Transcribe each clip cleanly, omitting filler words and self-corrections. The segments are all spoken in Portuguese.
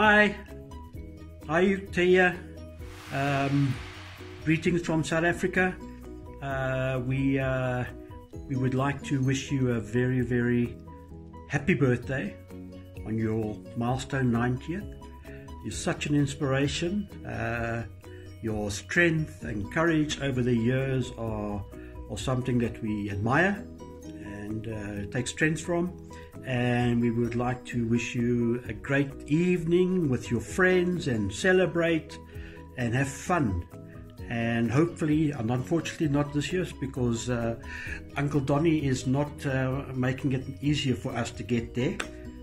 Hi. Hi, Tia. Greetings from South Africa. We would like to wish you a very, very happy birthday on your milestone 90th. You're such an inspiration. Your strength and courage over the years are something that we admire and take strength from. And we would like to wish you a great evening with your friends and celebrate and have fun. And hopefully, and unfortunately not this year, because Uncle Donny is not making it easier for us to get there.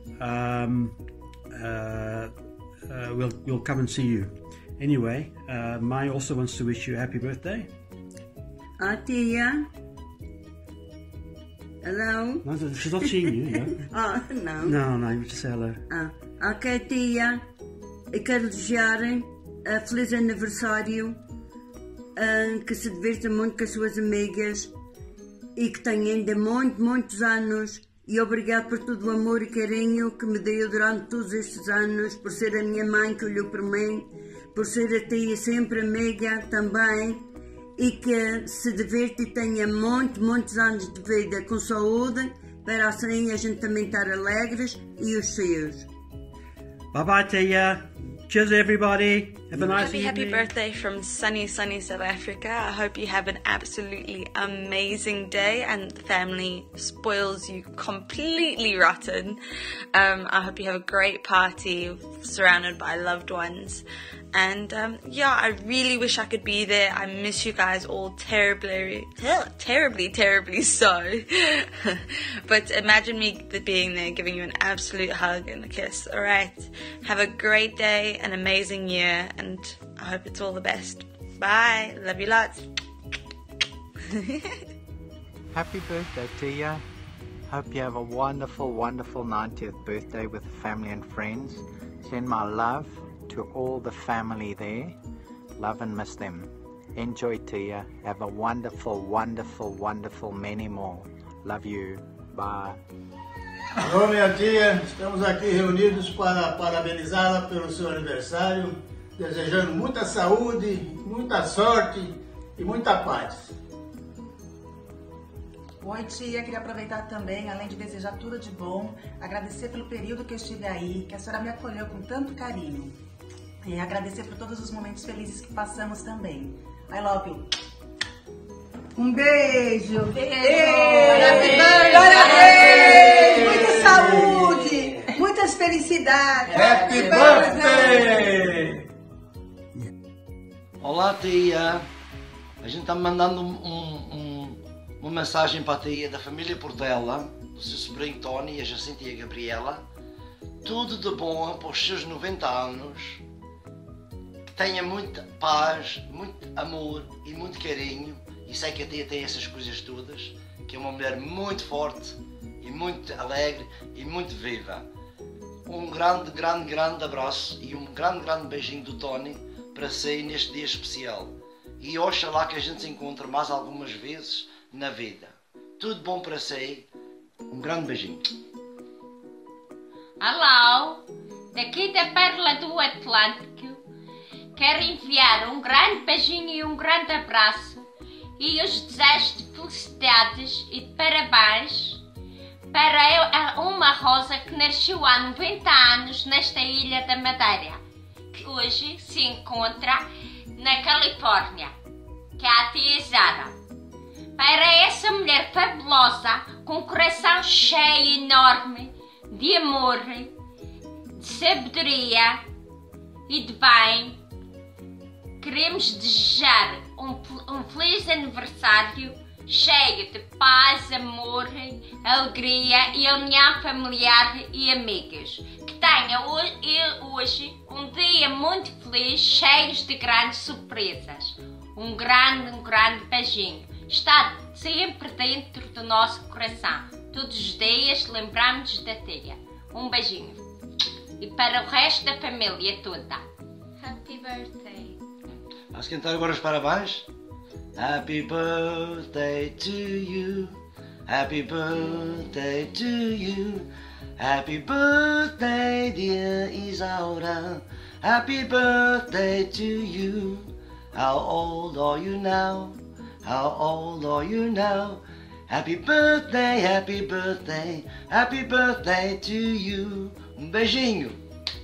We'll come and see you. Anyway, Mai also wants to wish you a happy birthday. Tia. Hello? No, she's not seeing you, yeah? Oh, não. No, you just say hello. Ok, tia. Eu quero desejar feliz aniversário, que se divirta muito com as suas amigas e que tenha ainda muitos anos. E obrigado por todo o amor e carinho que me deu durante todos estes anos, por ser a minha mãe que olhou por mim, por ser a tia sempre amiga também. E que se divirta e tenha muitos anos de vida com saúde, para assim a gente também estar alegres e os seus. Bye bye, Tia. Cheers, everybody. Have a nice evening. Happy birthday from sunny South Africa. I hope you have an absolutely amazing day and the family spoils you completely rotten. I hope you have a great party surrounded by loved ones. And yeah, I really wish I could be there. I miss you guys all terribly so. But imagine me being there, giving you an absolute hug and a kiss. All right, have a great day, an amazing year, and I hope it's all the best. Bye, love you lots. Happy birthday, Tia. Hope you have a wonderful 90th birthday with family and friends. Send my love to all the family there. Love and miss them. Enjoy, Tia. Have a wonderful many more. Love you. Bye. Alô, minha tia. Estamos aqui reunidos para parabenizá-la pelo seu aniversário, desejando muita saúde, muita sorte e muita paz. Oi, tia, queria aproveitar também, além de desejar tudo de bom, agradecer pelo período que eu estive aí, que a senhora me acolheu com tanto carinho. E agradecer por todos os momentos felizes que passamos também. I love you. Um beijo. Parabéns! Muita saúde, muitas felicidades. Happy birthday! Olá, tia. A gente está mandando uma mensagem para a tia da família Portela, do seu sobrinho Tony e a Jacinta e a Gabriela. Tudo de bom para os seus 90 anos. Que tenha muita paz, muito amor e muito carinho. E sei que a tia tem essas coisas todas. Que é uma mulher muito forte e muito alegre e muito viva. Um grande abraço e um grande beijinho do Tony para si neste dia especial. E oxalá que a gente se encontre mais algumas vezes na vida. Tudo bom para si. Um grande beijinho. Alô, daqui da Pérola do Atlântico, quero enviar um grande beijinho e um grande abraço e os desejos de felicidades e de parabéns para uma rosa que nasceu há 90 anos nesta ilha da Madeira, que hoje se encontra na Califórnia, que é a tia Zara. Para essa mulher fabulosa, com um coração cheio enorme de amor, de sabedoria e de bem, queremos desejar um feliz aniversário cheio de paz, amor, alegria e união familiar e amigos. Que tenha hoje um dia muito feliz, cheio de grandes surpresas. Um grande beijinho. Está sempre dentro do nosso coração. Todos os dias lembramos da tia. Um beijinho. E para o resto da família toda. Happy birthday. Vamos cantar agora os parabéns? Happy birthday to you. Happy birthday to you. Happy birthday, dear Isaura. Happy birthday to you. How old are you now? How old are you now? Happy birthday, happy birthday, happy birthday to you. Beijinho.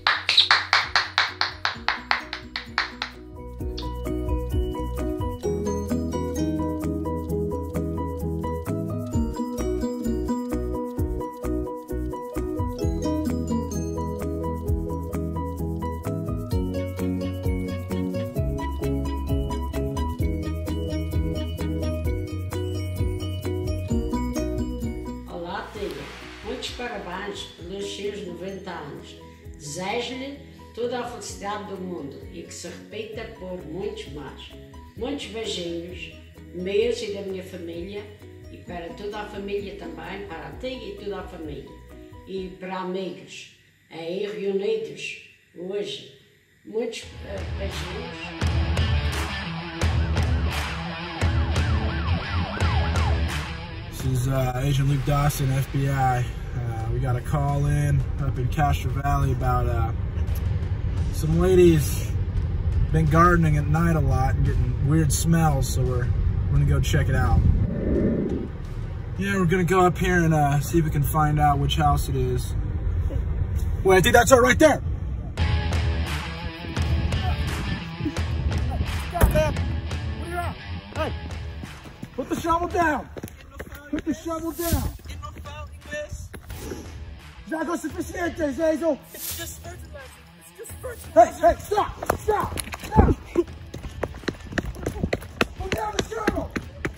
Muitos parabéns pelos seus 90 anos. Desejo-lhe toda a felicidade do mundo e que se repita por muitos mais. Muitos beijinhos, meus e da minha família, e para toda a família também, para ti e toda a família. E para amigos aí reunidos hoje. Muitos beijinhos. This is Agent Luke Dawson, FBI. We got a call in up in Castro Valley about some ladies been gardening at night a lot and getting weird smells, so we're gonna go check it out. Yeah, we're gonna go up here and see if we can find out which house it is. Wait, I think that's her right there. Goddamn! What are you at? Hey, put the shovel down. Put the shovel down. Já água suficiente, Hazel. It's just fertilizer. It's just fertilizer. Hey, stop! Stop! Stop! Put down the shovel!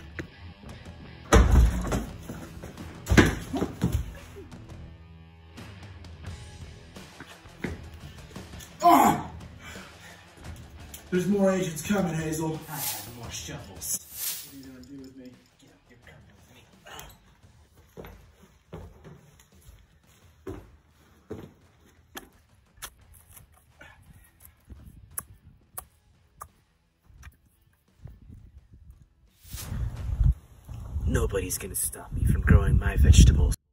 Oh! There's more agents coming, Hazel. I have more shovels. What are you gonna do with me? Get up, you're coming with me. Nobody's gonna stop me from growing my vegetables.